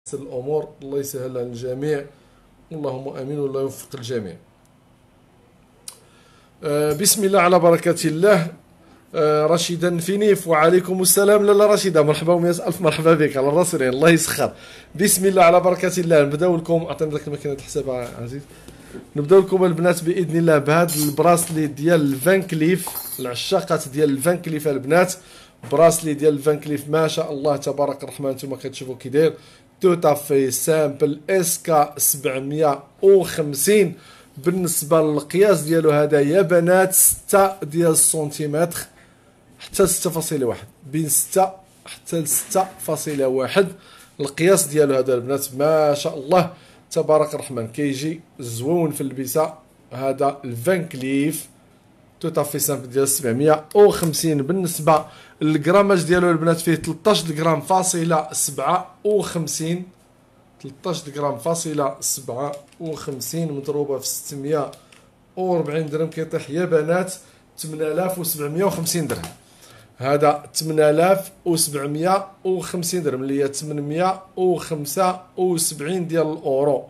الأمور. الله يسهل على الجميع، اللهم آمين، والله يوفق الجميع. بسم الله على بركة الله. رشيدا فينيف، وعليكم السلام لاله رشيدة، مرحبا ومئة ألف مرحبا بك على الراسين، الله يسخر. بسم الله على بركة الله. نبداو لكم، عطينا ذاك الماكينة الحساب عزيز. نبداو لكم البنات بإذن الله بهذا البراسلي ديال الفان كليف، العشاقات ديال الفان كليف البنات. براسلي ديال الفان كليف ما شاء الله تبارك الرحمن، نتوما كتشوفوا كي داير توتافي سامبل اسكا 750. بالنسبه للقياس ديالو هذا يا بنات 6 ديال السنتيمتر حتى 6.1، بين 6 حتى 6.1 القياس ديالو هذا البنات. ما شاء الله تبارك الرحمن كيجي زوون في اللبسه. هذا الفان كليف توتافي سامبل ديال 750. بالنسبه للجراماج ديالو البنات فيه 13 غرام فاصله 57، 13 غرام فاصله 57 مضروبه في 640 درهم كيطيح يا بنات 8750 درهم. هذا 8750 درهم اللي هي 875 ديال الاورو،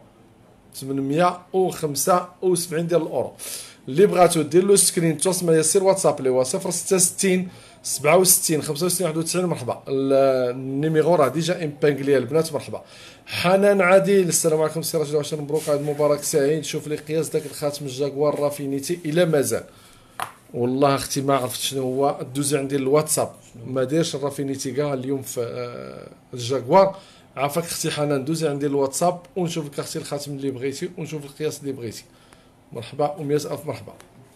875 ديال الاورو. اللي بغاتو دير له سكرين تواصل معايا سير واتساب اللي هو 066 67 65 91. مرحبا، النيميرو راه ديجا امبانكلي البنات. مرحبا. حنان عادل، السلام عليكم سي راجل، عشان مبروك، عيد مبارك سعيد. شوف لي قياس داك الخاتم الجاكوار رافينيتي الا مازال. والله اختي ما عرفت شنو هو، دوزي عندي الواتساب، ما دايرش الرافينيتي كاع اليوم في الجاكوار. عافاك اختي حنان، دوزي عندي الواتساب ونشوف لك اختي الخاتم اللي بغيتي ونشوف القياس اللي بغيتي. مرحبا و100 ألف مرحبا.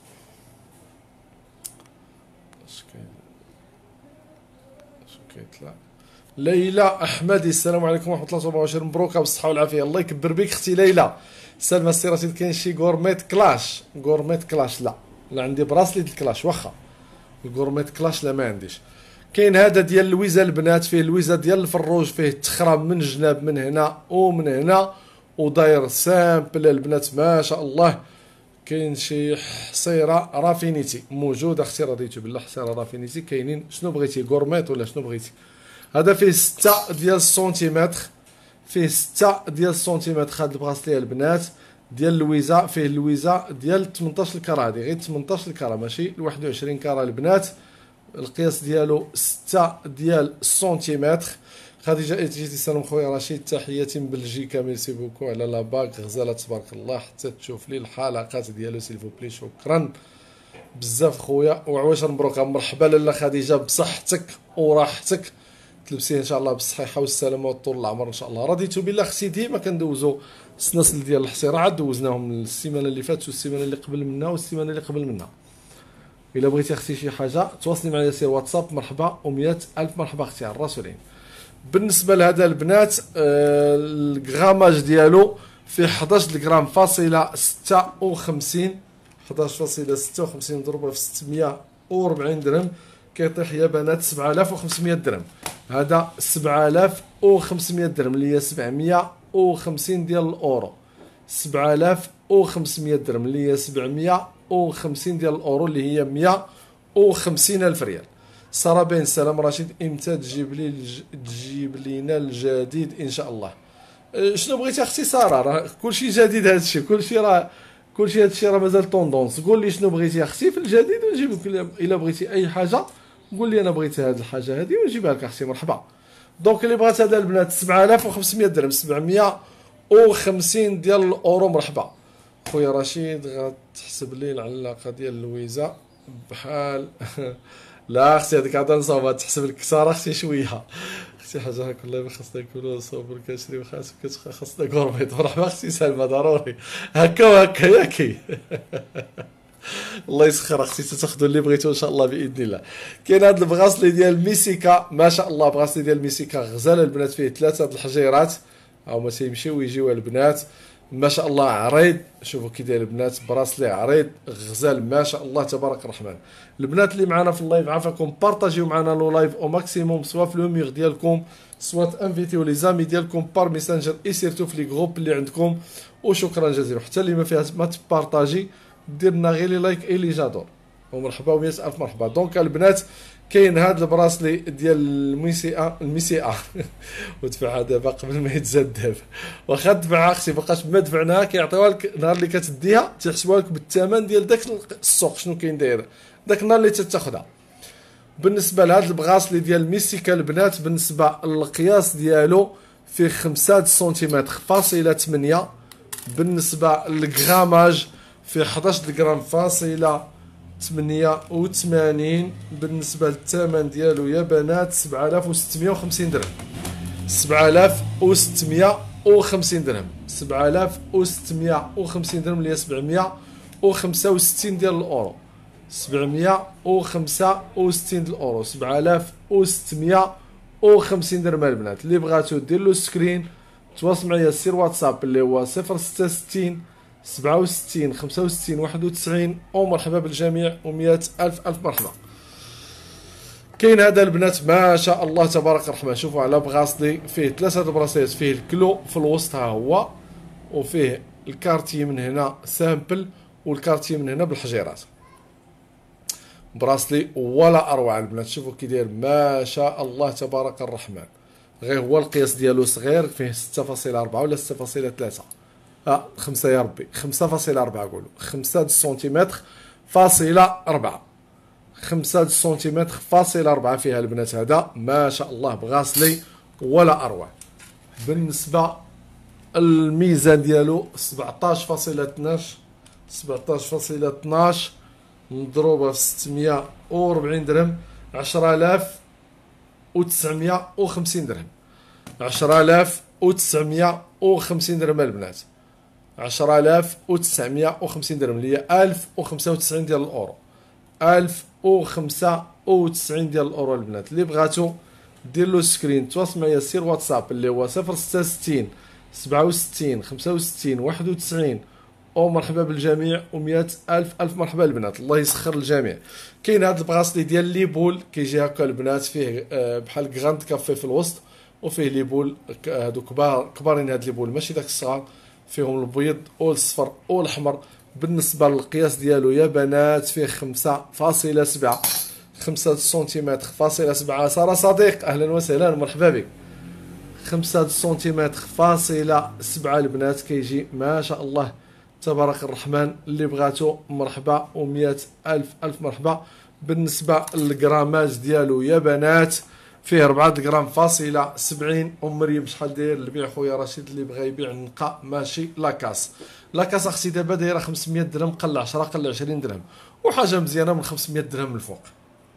ليلى احمدي، السلام عليكم ورحمه الله وبركاته، مبروك بالصحه والعافيه. الله يكبر بك اختي ليلى. سلمى السي رشيد، كاين شي غورميت كلاش؟ غورميت كلاش لا عندي براسلي ديال الكلاش، واخا الغورميت كلاش لا ما عنديش. كاين هذا ديال الويزه البنات، فيه الويزه ديال الفروج، فيه التخرام من جناب من هنا ومن هنا، وداير سامبل البنات ما شاء الله. كاين شي حصيره رافينيتي موجوده اختي، رضيتو بالله حصيره رافينيتي كاينين. شنو بغيتي، غورميت ولا شنو بغيتي؟ هذا فيه 6 ديال السنتيمتر، فيه 6 ديال السنتيمتر. هاد البغاسلي البنات ديال اللويزه، فيه اللويزه ديال 18 الكرا، هادي غير 18 الكرا ماشي 21 كرا البنات. القياس ديالو 6 ديال السنتيمتر. خديجه جيتي سلام خويا رشيد، تحياتي من بلجيكا، ميرسي بوكو على لا باك غزاله تبارك الله، حتى تشوف لي الحلقات ديالو سيلفو بلي. شكرا بزاف خويا وعواش مبروك. مرحبا لاله خديجه، بصحتك وراحتك تلبسيه ان شاء الله بالصحيحه والسلامه وطول العمر ان شاء الله. رضيتو بالله اختي، ديما كندوزو السلاسل ديال الحصيره، عاد دوزناهم السيمانه اللي فاتت والسيمانه اللي قبل منها والسيمانه اللي قبل منها. الا بغيتي اختي شي حاجه تواصلي معايا سير واتساب. مرحبا و100 ألف مرحبا اختي على الراسولين. بالنسبه لهذا البنات الغراماج ديالو فيه 11 غرام فاصله 56، 11.56 مضروبه في 640 درهم كيطيح يا بنات 7500 درهم. هذا 7500 درهم اللي هي 750 ديال الاورو، 7500 درهم اللي هي 750 ديال الاورو اللي هي 150 الف ريال. ساره بين، السلام رشيد، امتى تجيب لينا الجديد ان شاء الله؟ شنو بغيتي اختي ساره؟ راه كلشي جديد، هذا الشيء كلشي راه مازال طوندونس. قول لي شنو بغيتي اختي في الجديد ونجيب لك. الا بغيتي اي حاجه قول لي انا بغيت هذه الحاجه هذه ونجيبها لك اختي. مرحبا. دونك اللي بغات هذا البنات 7500 درهم، 750 ديال الاورو. مرحبا خويا رشيد، غتحسب لي العلاقه ديال اللويزه بحال لا اختي هذيك عاد نصاوبها، تحسب لك كثار اختي شويه اختي. حاجه هكا الله خاصنا نكونوا صابر كنشري خاصنا كورميت. مرحبا اختي سلمى، ضروري هكا وهكا ياكي الله يسخر اختي، تاخذوا اللي بغيتو ان شاء الله باذن الله. كاين هذا البغاسلي ديال ميسيكا ما شاء الله، بغاسلي ديال ميسيكا غزال البنات، فيه 3 الحجيرات هما تيمشيو ويجيو البنات ما شاء الله. عريض، شوفوا كي داير البنات، براسلي عريض غزال ما شاء الله تبارك الرحمن. البنات اللي معنا في اللايف عافاكم بارطاجيو معنا لو لايف او ماكسيموم، سوا في لو ميغ ديالكم سوا انفيتيو لي زامي ديالكم بار ميسنجر اي سيرتو في لي جروب اللي عندكم. وشكرا جزيلا. حتى اللي ما فيها ما تبارطاجي دير لنا غير لي لايك اي لي جادور. ومرحبا و100 ألف مرحبا. دونك البنات كاين هاد البراسلي ديال الميسيئه ودفعها دابا قبل ما يتزاد دابا، واخا دفعها اختي بقاش ما دفعناها كيعطيوها لك نهار اللي كتديها تيحسبوها لك بالثمن ديال داك السوق شنو كاين داير داك النهار اللي تتاخذها. بالنسبه لهاد البغاسلي ديال الميسيكا البنات، بالنسبه للقياس ديالو فيه 5 سنتيمتر فاصلة 8، بالنسبه للغراماج فيه 11 غرام فاصلة 88، بالنسبه للثمن ديالو يا بنات 7650 درهم، 7650 درهم، 7650 درهم اللي هي 765 ديال الاورو، 765 ديال الاورو، 7650 درهم البنات. اللي بغاتو دير له سكرين تواصل معايا سير واتساب اللي هو 066 67 65 91. ومرحبا بالجميع و100 الف مرحبا. كاين هذا البنات ما شاء الله تبارك الرحمن، شوفوا على بغاسلي فيه 3 براسيات، فيه الكلو في الوسط ها هو، وفيه الكارتي من هنا سامبل والكارتي من هنا بالحجيرات. براسلي ولا اروع البنات، شوفوا كي داير ما شاء الله تبارك الرحمن. غير هو القياس ديالو صغير، فيه 6.4 ولا 6.3 5 يا ربي 5.4 قولوا 5 سنتيمتر فاصلة 4، 5 سنتيمتر فاصلة 4 فيها البنات. هذا ما شاء الله بغاسلي ولا اروع. بالنسبه الميزان ديالو 17.12 مضروبه في 640 درهم، 10950 درهم، 10950 درهم البنات، 10950 درهم اللي هي 1095 ديال الاورو، 1095 ديال الاورو البنات. اللي بغاتو دير له سكرين تواصل معايا سير واتساب اللي هو 066 67 65 91. ومرحبا بالجميع و100 الف مرحبا البنات، الله يسخر الجميع. كاين هذا البغاسلي ديال لي بول كيجي هكا البنات، فيه بحال غراند كافي في الوسط، وفيه لي بول هادو كبارين، هاد لي بول ماشي داك الصغار، فيهم البيض والصفر والاحمر. بالنسبه للقياس ديالو يا بنات فيه 5.7، 5 سنتيمتر فاصلة 7. ساره صديق اهلا وسهلا مرحبا بك. 5 سنتيمتر فاصلة 7 البنات كيجي ما شاء الله تبارك الرحمن. اللي بغاتو مرحبا و100 الف مرحبا. بالنسبه للغراماج ديالو يا بنات فيه 4 غرام فاصلة 70. مريم شحال داير البيع خويا رشيد؟ اللي بغى يبيع نقا ماشي لاكاس. لاكاس اختي دابا دايره 500 درهم قل 10 قل 20 درهم، وحاجه مزيانه من 500 درهم من الفوق.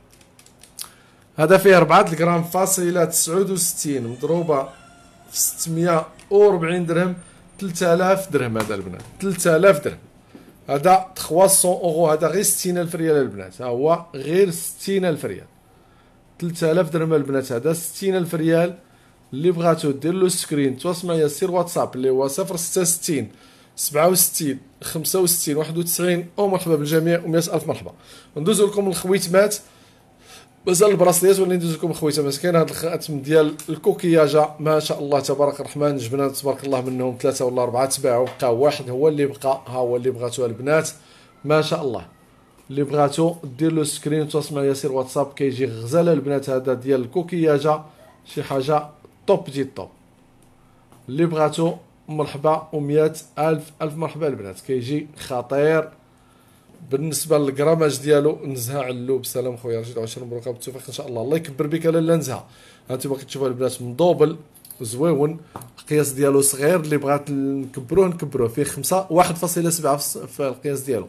هذا فيه 4 غرام فاصلة 69 مضروبه في 640 درهم، 3000 درهم. هذا البنات 3000 درهم، هذا 300 اورو، هذا غير 60000 ريال البنات، ها هو غير 60000 ريال، 3000 درهم البنات، هذا 60000 ريال. اللي بغاتو دير له سكرين تواصل معايا سير واتساب اللي هو 066 67 65 91. ومرحبا بالجميع و100 الف مرحبا. ندوزو لكم الخويتمات، مازال البراسليات ولا ندوز لكم الخويتمات. كاين هذا الخاتم ديال الكوكياجا ما شاء الله تبارك الرحمن، جبنا تبارك الله منهم 3 ولا 4 تباعوا، بقى واحد هو اللي بقى، ها هو اللي بغاتو البنات ما شاء الله. اللي بغاتو دير له سكرين تواصل معايا سير واتساب، كيجي غزاله البنات. هذا ديال الكوكياجا شي حاجه توب دي توب. اللي بغاتو مرحبا و100 الف مرحبا البنات، كيجي خطير. بالنسبه للكراماج ديالو نزهه علو بسلام خويا رشيد، 20 مبروك بالتوفيق ان شاء الله، الله يكبر بك لاله نزهه. هانتوما كتشوفوا البنات مدوبل زويون، القياس ديالو صغير، اللي بغات نكبروه فيه 5 1.7 في القياس ديالو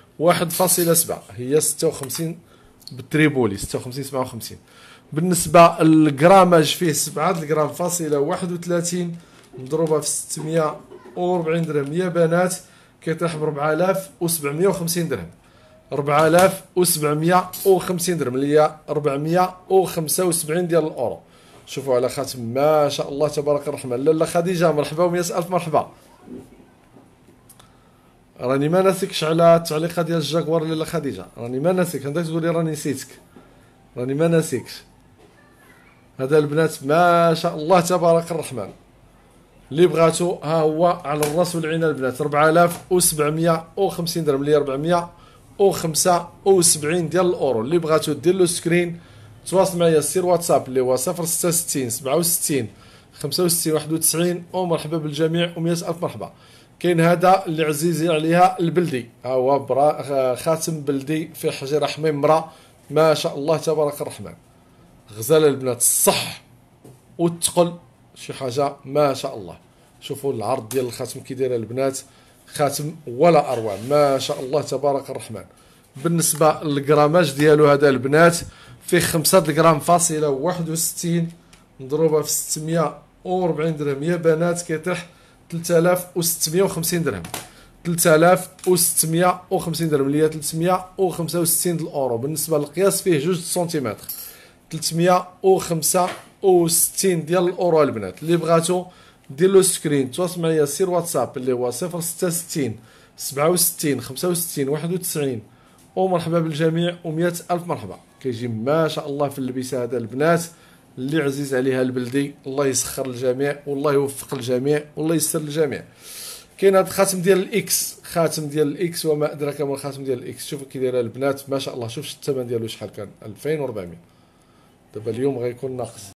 1.7 هي 56 بالتريبولي 56 57. بالنسبه للكراماج فيه 7 غرام فاصله 31 مضروبه في 640 درهم يا بنات، كيطيح ب 4750 درهم، 4750 درهم اللي هي 475 ديال الاورو. شوفوا على خاتم ما شاء الله تبارك الرحمن. لاله خديجه مرحبا و100 الف مرحبا. راني ما ناسكش على التعليقه ديال الجاكوار لاله خديجه، راني ما ناسك، عندك تقولي راني نسيتك، راني ما ناسكش. هذا البنات ما شاء الله تبارك الرحمن، اللي بغاتو ها هو على الراس والعين البنات 4750 درهم اللي هي 475 ديال الاورو. اللي بغاتو دير له سكرين تواصل معايا سير واتساب اللي هو 066 67 65 91 ومرحبا بالجميع و100 الف مرحبا. كاين هذا اللي عزيزي عليها البلدي، ها هو خاتم بلدي في حجيره حميمره ما شاء الله تبارك الرحمن. غزاله البنات الصح والثقل شي حاجه ما شاء الله. شوفوا العرض ديال الخاتم كي داير البنات، خاتم ولا اروع ما شاء الله تبارك الرحمن. بالنسبه للجراماج ديالو هذا البنات فيه 5 غرام فاصله 61 مضروبه في 640 درهم يا بنات كيطيح 3650 درهم. 3650 درهم اللي هي 365 الاورو. بالنسبه للقياس فيه 2 سنتيمتر 365 ديال الاورو البنات. اللي بغاتو دير له سكرين تواصل معايا سير واتساب اللي هو 066 67 65 91 ومرحبا بالجميع و100 الف مرحبا. كيجي ما شاء الله في اللبسه هذا البنات اللي عزيز عليها البلدي. الله يسخر الجميع والله يوفق الجميع والله يسر الجميع. كاين هذا الخاتم ديال الاكس، خاتم ديال الاكس وما ادراك ما الخاتم ديال الاكس. شوفوا كي دايره البنات ما شاء الله. شوف الثمن ديالو شحال كان 2400. دابا اليوم غيكون ناقص.